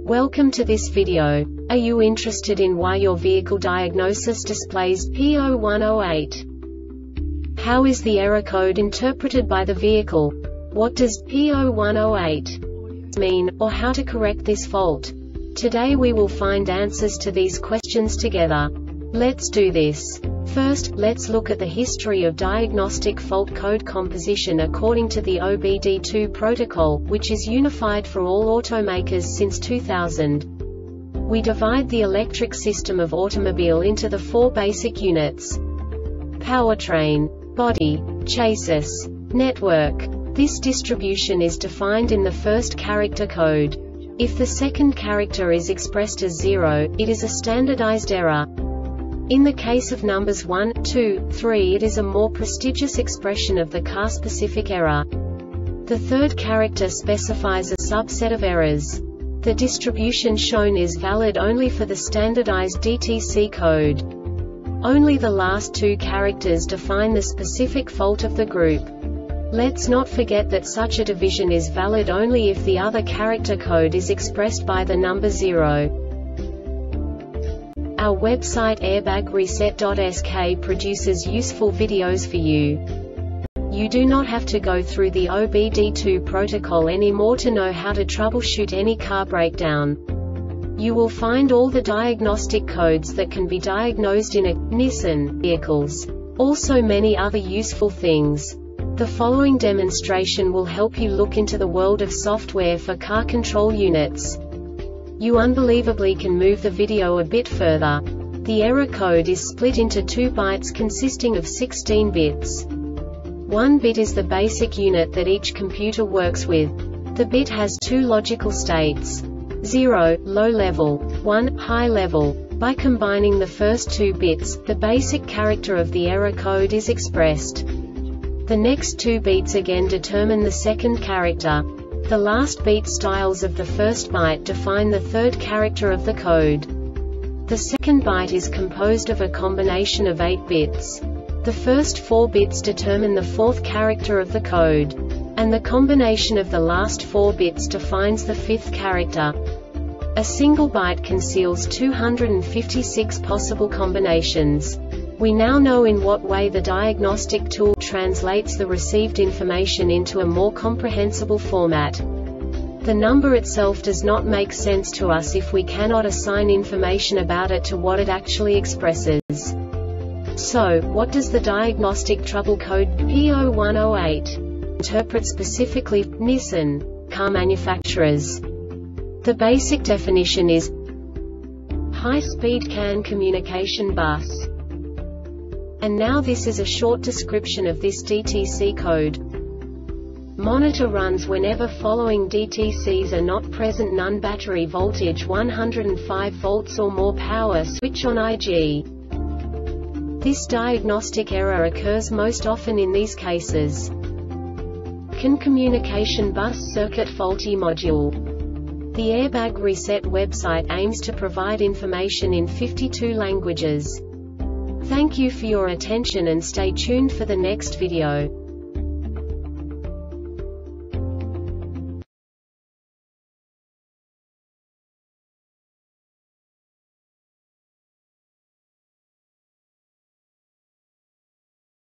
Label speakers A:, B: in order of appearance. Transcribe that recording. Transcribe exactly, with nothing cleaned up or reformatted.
A: Welcome to this video. Are you interested in why your vehicle diagnosis displays P zero one zero eight? How is the error code interpreted by the vehicle? What does P zero one zero eight mean, or how to correct this fault? Today we will find answers to these questions together. Let's do this. First, let's look at the history of diagnostic fault code composition according to the O B D two protocol, which is unified for all automakers since two thousand. We divide the electric system of automobile into the four basic units: powertrain, body, chassis, network. This distribution is defined in the first character code. If the second character is expressed as zero, it is a standardized error. In the case of numbers one, two, three, it is a more prestigious expression of the car-specific error. The third character specifies a subset of errors. The distribution shown is valid only for the standardized D T C code. Only the last two characters define the specific fault of the group. Let's not forget that such a division is valid only if the other character code is expressed by the number zero. Our website airbag reset dot S K produces useful videos for you. You do not have to go through the O B D two protocol anymore to know how to troubleshoot any car breakdown. You will find all the diagnostic codes that can be diagnosed in a Nissan vehicles. Also many other useful things. The following demonstration will help you look into the world of software for car control units. You unbelievably can move the video a bit further. The error code is split into two bytes consisting of sixteen bits. One bit is the basic unit that each computer works with. The bit has two logical states: zero, low level, one, high level. By combining the first two bits, the basic character of the error code is expressed. The next two beats again determine the second character. The last beat styles of the first byte define the third character of the code. The second byte is composed of a combination of eight bits. The first four bits determine the fourth character of the code. And the combination of the last four bits defines the fifth character. A single byte conceals two hundred fifty-six possible combinations. We now know in what way the diagnostic tool translates the received information into a more comprehensible format. The number itself does not make sense to us if we cannot assign information about it to what it actually expresses. So, what does the diagnostic trouble code P zero one zero eight interpret specifically for Nissan car manufacturers? The basic definition is high-speed C A N communication bus. And now this is a short description of this D T C code. Monitor runs whenever following D T Cs are not present: none, battery voltage one hundred five volts or more, power switch on I G. This diagnostic error occurs most often in these cases: C A N communication bus circuit faulty module. The Airbag Reset website aims to provide information in fifty-two languages. Thank you for your attention and stay tuned for the next video.